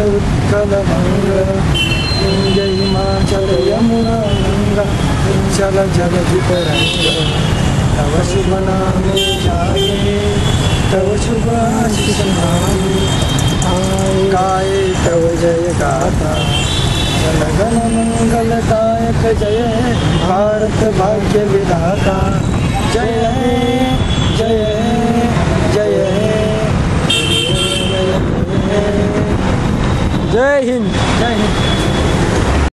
उत्कल मंगल गंगे हिमाचल यमुना गंगा चल जगति तरंगा तव शुभ नामे जागे तव शुभ आशीष मांगे गाए तव जय गाथा जनगण मंगलदायक जय भारत भाग्य विधाता जय जय जय जय हिंद जय हिंद।